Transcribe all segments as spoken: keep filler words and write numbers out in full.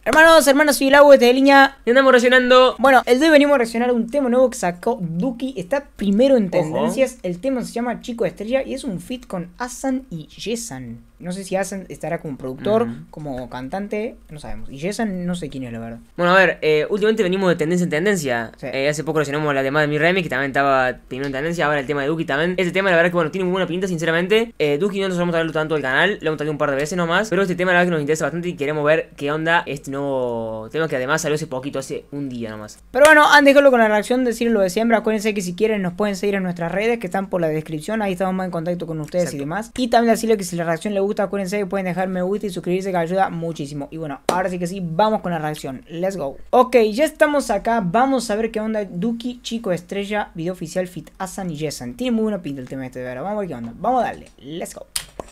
Hermanos, hermanas, soy el agua de línea. Y andamos reaccionando. Bueno, el de hoy venimos a reaccionar a un tema nuevo que sacó Duki. Está primero en tendencias. Ojo. El tema se llama Chico Estrella y es un feat con Hasan y Yesan. No sé si Hasan estará como productor, mm. como cantante, no sabemos. Y Yesan no sé quién es, la verdad. Bueno, a ver, eh, últimamente venimos de tendencia en tendencia. Sí. Eh, hace poco reaccionamos a la tema de Mi Remix, que también estaba primero en tendencia. Ahora el tema de Duki también. Este tema, la verdad, que bueno, tiene muy buena pinta, sinceramente. Eh, Duki no nos vamos a traerlo tanto al canal, lo hemos traído un par de veces nomás. Pero este tema, la verdad, que nos interesa bastante y queremos ver qué onda este nuevo tema que además salió hace poquito, hace un día nomás. Pero bueno, antes de dejarlo con la reacción, decir lo de siempre. Acuérdense que si quieren nos pueden seguir en nuestras redes, que están por la descripción. Ahí estamos más en contacto con ustedes. Exacto. Y demás. Y también decirle que si la reacción les gusta, acuérdense que pueden dejar me gusta y suscribirse, que ayuda muchísimo. Y bueno, ahora sí que sí, vamos con la reacción. Let's go. Ok, ya estamos acá. Vamos a ver qué onda. Duki, Chico Estrella, video oficial feat Hasan y Yesan. Tiene muy buena pinta el tema este de verdad. Vamos a ver qué onda. Vamos a darle. Let's go.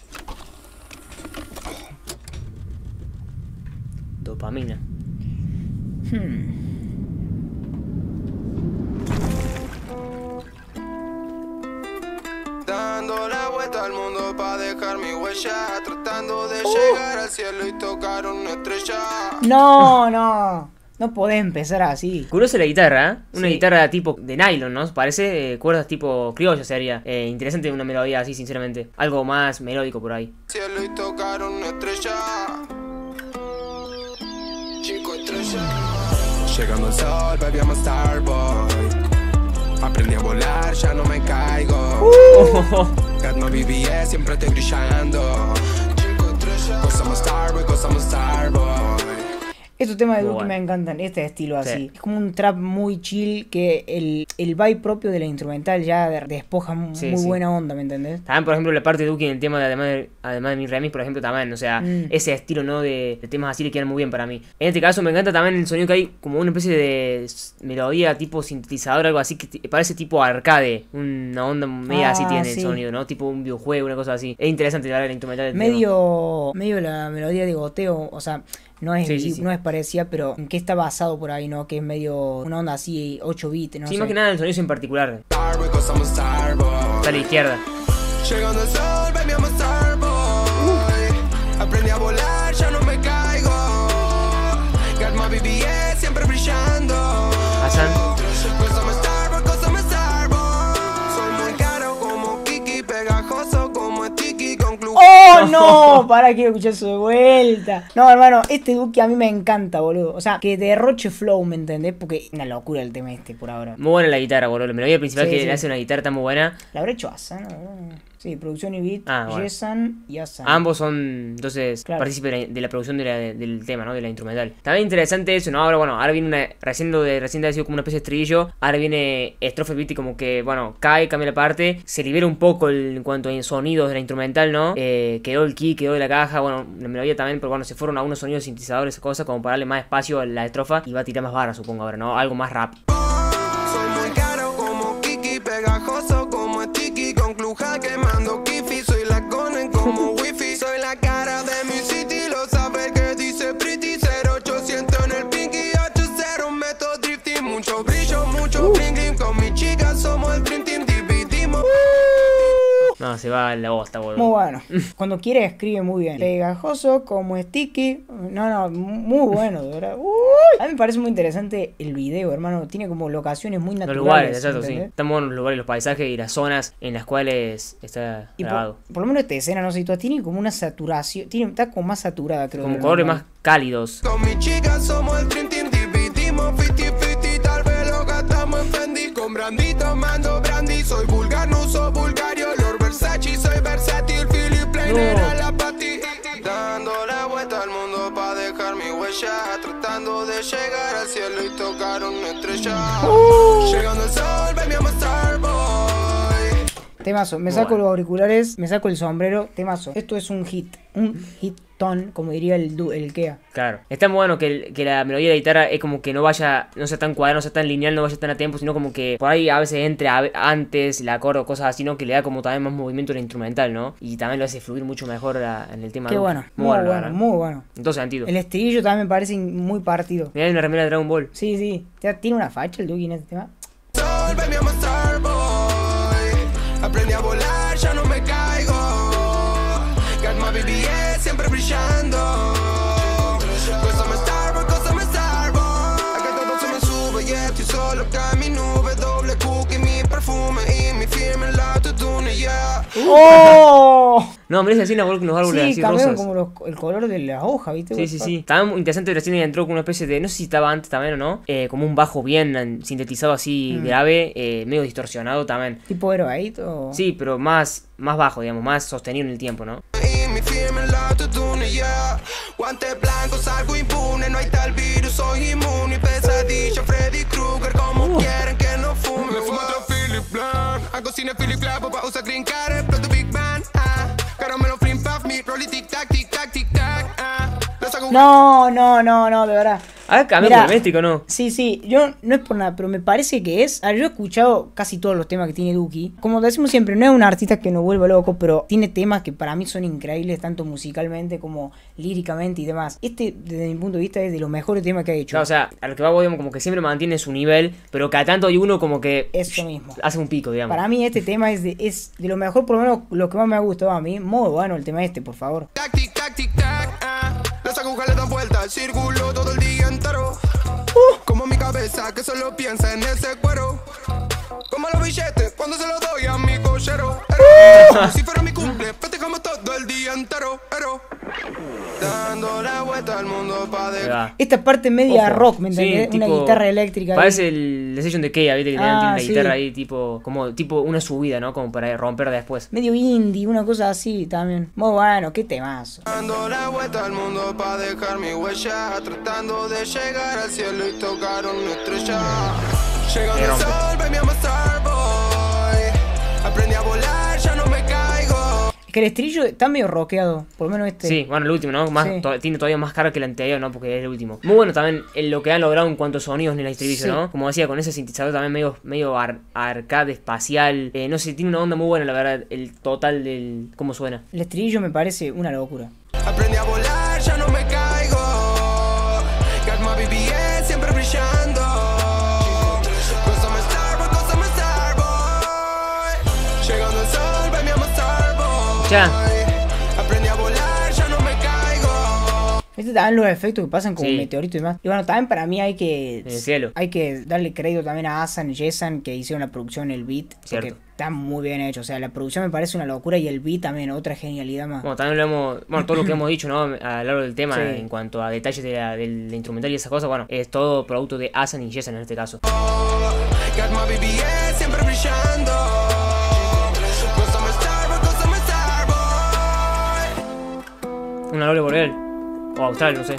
Dopamina. Hmm. Dando la vuelta al mundo para dejar mi huella, tratando de uh. llegar al cielo y tocar una estrella. No, no. No podés empezar así. Curiosa la guitarra, ¿eh? Una Sí. guitarra tipo de nylon, ¿no? Parece eh, cuerdas tipo criollo sería. Eh, interesante una melodía así, sinceramente. Algo más melódico por ahí. Cielo y tocar una estrella. Chico Estrella. Llegando al sol, baby, I'm a star boy. Aprendí a volar, ya no me caigo. Uh. Got my B B S, siempre estoy brillando. Chico Estrella. Cause I'm a star boy, cause I'm a star boy. Estos temas de Muy Duki bueno. me encantan, este estilo así. Sí. Es como un trap muy chill que el, el vibe propio de la instrumental ya despoja Sí, muy sí. buena onda, ¿me entendés? También, por ejemplo, la parte de Duki en el tema de además de, además de Mi Remix, por ejemplo, también, o sea, Mm. ese estilo, ¿no? De, de temas así le quedan muy bien para mí. En este caso me encanta también el sonido que hay como una especie de melodía tipo sintetizador, algo así que parece tipo arcade, una onda media Ah, así tiene sí. el sonido, ¿no? Tipo un videojuego, una cosa así. Es interesante la, la instrumental del Medio, medio la melodía de goteo, o sea, no es, Sí, sí, sí. no es parecida, pero en qué está basado por ahí, ¿no? Que es medio una onda así, ocho bits, no Sí, sé. más que nada el sonido en particular. Star boy, cause I'm a star boy. Está a la izquierda. Llegando al sol, baby, I'm a star boy. Aprendí a volar, ya no me caigo. Got my B B S, siempre brillando. Hasan. Cause I'm a star boy, cause I'm a star boy. Soy muy caro como Kiki, pegajoso como Sticky con club. ¡Oh, no! Para, quiero escuchar eso de vuelta. No, hermano, este Duki a mí me encanta, boludo. O sea, que derroche flow, ¿me entendés? Porque es una locura el tema este por ahora. Muy buena la guitarra, boludo. La melodía principal Sí, que sí. le hace una guitarra está muy buena. La habrá hecho Hasan, ¿no? Sí, producción y beat, Ah, bueno. Yesan y Hasan. Ambos son, entonces, Claro. partícipes de, la- de la producción de la- de- del tema, ¿no? De la instrumental. También interesante eso, ¿no? Ahora, bueno, ahora viene una... Recién lo de... Recién ha sido como una especie de estribillo. Ahora viene estrofe beat y como que, bueno, cae, cambia la parte. Se libera un poco el- en cuanto a sonidos de la instrumental, ¿no? Eh, quedó el key, quedó de la caja, bueno, la melodía también. Pero bueno, se fueron a unos sonidos sintetizadores, cosas, como para darle más espacio a la estrofa. Y va a tirar más barras, supongo, ahora, ¿no? Algo más rap. Soy muy caro como Kiki, pegajoso como Sticky con cluja quemando Kifi. Soy la conen como Wifi. Soy la cara de mi city, lo sabe que dice pretty. Cero ochocientos en el pinky, ocho cero meto drifting. Mucho brillo, mucho bling bling. Con mi chica somos el dream team, dividimos. No, se va la bosta, boludo. Muy bueno. Cuando quiere escribe muy bien. Pegajoso como Sticky. No, no, muy bueno, de verdad. Uy. A mí me parece muy interesante el video, hermano. Tiene como locaciones muy Los naturales. lugares, exacto, sí. ¿entendés? Están buenos los lugares, los paisajes y las zonas en las cuales está Y por, grabado. por lo menos esta escena, no sé, tú, tiene como una saturación. Tiene, está como más saturada, creo. Como de lo colores normal. más cálidos. Con mi chica somos el dream team, dividimos cincuenta cincuenta. Tal vez lo gastamos en Fendi. Con Brandy tomando Brandy. Soy vulgar, no uso vulgario. Lord Versace, soy versátil. Philip Plain No. era la pati. Dando la vuelta al mundo para dejar mi huella. Tratando de llegar al cielo y tocar una estrella. Uh. Llegando al sol, baby, I'm a star boy. Temazo. Me Muy saco bueno. los auriculares, me saco el sombrero. Temazo. Esto es un hit. Un hitón, como diría el, du- el Kea. Claro. Está muy bueno que, el- que la melodía de la guitarra es como que no vaya, no sea tan cuadrada, no sea tan lineal, no vaya tan a tiempo, sino como que por ahí a veces entre a- antes el acorde o cosas así, ¿no? Que le da como también más movimiento a la instrumental, ¿no? Y también lo hace fluir mucho mejor a- en el tema. Qué de Duki. bueno. Muy la bueno, verdad. muy bueno. En todo sentido. El estribillo también me parece muy partido. Mirá, hay una remera de Dragon Ball. Sí, sí. Tiene una facha el Duki en este tema. Sol, baby, I'm a star boy. Aprendí a volar, ya no me caigo. Got my B B S, siempre brillando. Cause I'm a star boy, ¡Oh! No, merece así una unos árboles Sí, así cambiaron rosas. como los- el color de la hoja, ¿viste? Sí, sí, sí. Estaba muy interesante, recién entró con una especie de, no sé si estaba antes también o no, eh, como un bajo bien eh, sintetizado así Mm. grave, eh, medio distorsionado también. Tipo Aeroate o... Sí, pero más, más bajo, digamos, más sostenido en el tiempo, ¿no? Y mi firma en la autotune, yeah. Guantes blancos, algo impune. No hay tal virus, soy inmune. Pesadilla, Freddy Krueger. Como quieren que no fume. Me fumo otro Philip Blanc. Hago cine Philip Blanc, papá usa green card. Exploto Big Bang, ah. Caramelo, flim, puff, me. Rolly, tic, tac, tic, tac, tic, tac, ah. Los hago No, no, no, no, de verdad. Ah, cambio Mirá. doméstico, ¿no? Sí, sí, yo no es por nada, pero me parece que es. A ver, yo he escuchado casi todos los temas que tiene Duki. Como decimos siempre, no es un artista que nos vuelva loco, pero tiene temas que para mí son increíbles, tanto musicalmente como líricamente y demás. Este, desde mi punto de vista, es de los mejores temas que ha hecho. Claro, o sea, a lo que va, digamos, como que siempre mantiene su nivel, pero cada tanto hay uno como que Eso mismo. hace un pico, digamos. Para mí este tema es de, es de lo mejor, por lo menos lo que más me ha gustado a mí. Muy bueno el tema este, por favor. tac, tic, tac, tic, tac, ah. Las agujas le dan vuelta al círculo todo el día entero. Como mi cabeza que solo piensa en ese cuero. Como los billetes cuando se los doy a mi cochero. Ero. Si fuera mi cumple, festejamos todo el día entero. Ero. Dando la vuelta al mundo pa' Ahí de... va. Esta parte media Ojo. rock, ¿me Sí, entendés? Una tipo- guitarra eléctrica. Parece el The Session de Kea, viste, que Ah, tiene una sí. guitarra ahí tipo, como tipo una subida, ¿no? Como para romper después. Medio indie, una cosa así también. Muy bueno, qué temazo. Dando la vuelta al mundo pa' dejar mi huella. Tratando de llegar al cielo y tocar una estrella. Llegando Y el rompe. sol, baby, I'm a Starboy. Aprendí a volar, ya no me caigo. Es que el estribillo está medio rockeado, por lo menos este. Sí, bueno, el último, ¿no? Más, Sí. to- tiene todavía más carga que el anterior, ¿no? Porque es el último. Muy bueno también en lo que han logrado en cuanto a sonidos en el estribillo, Sí. ¿no? Como decía, con ese sintetizador también medio, medio ar- arcade espacial. Eh, no sé, tiene una onda muy buena, la verdad, el total del cómo suena. El estribillo me parece una locura. Aprendí a volar, ya no me caigo. Got my B B S siempre brillando. Cause I'm a Starboy, cause I'm a Starboy. Llegando el sol, baby, I'm a Starboy. Ya. Aprendí a volar, ya no me caigo. Este también los efectos que pasan como Sí. meteoritos y demás. Y bueno, también para mí hay que. En el cielo. Hay que darle crédito también a Asan y Jessan que hicieron la producción, el beat. Cierto. Porque está muy bien hecho. O sea, la producción me parece una locura y el beat también, otra genialidad más. Bueno, también lo hemos, bueno, todo lo que hemos dicho, ¿no? A lo largo del tema, Sí. en cuanto a detalles de la, del instrumental y esas cosas, bueno, es todo producto de Asan y Jessan en este caso. Got my B B S siempre brillando. Cause I'm a Starboy, cause I'm a Starboy. Una doble boreal. O austral, no sé.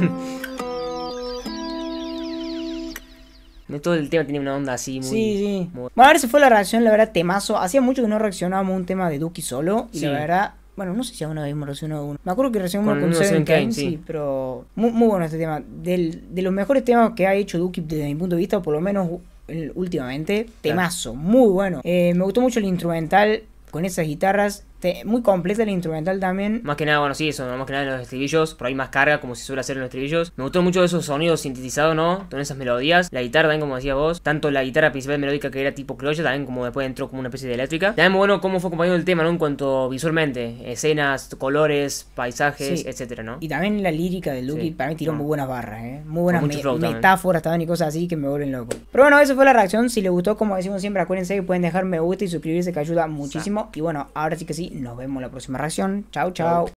Todo el tema tiene una onda así muy... Sí, sí. muy- Bueno, a ver si fue la reacción, la verdad, temazo. Hacía mucho que no reaccionábamos a un tema de Duki solo. Y Sí. la verdad, bueno, no sé si alguna vez hemos reaccionado a uno. Me acuerdo que reaccionamos Con con, uno Seven Seven Kane, Kane, sí. sí, pero muy, muy bueno este tema. Del, de los mejores temas que ha hecho Duki desde mi punto de vista, o por lo menos el- últimamente, temazo, muy bueno. Eh, me gustó mucho el instrumental con esas guitarras. Te- muy completa el instrumental también. Más que nada, bueno, sí, eso, ¿no? Más que nada en los estribillos, por ahí más carga, como se suele hacer en los estribillos. Me gustó mucho esos sonidos sintetizados, ¿no? Con esas melodías. La guitarra también, como decías vos. Tanto la guitarra principal melódica que era tipo criolla, también como después entró como una especie de eléctrica. También muy bueno cómo fue acompañado el tema, ¿no? En cuanto visualmente, escenas, colores, paisajes, Sí. etcétera, ¿no? Y también la lírica de Duki, Sí. para mí tiró Ah. muy buenas barras, ¿eh? Muy buenas Con mucho me- flow también. metáforas también y cosas así que me vuelven loco. Pero bueno, eso fue la reacción. Si les gustó, como decimos siempre, acuérdense que pueden dejar me gusta y suscribirse, que ayuda muchísimo. Y bueno, ahora sí que sí, nos vemos en la próxima reacción. Chau, chau.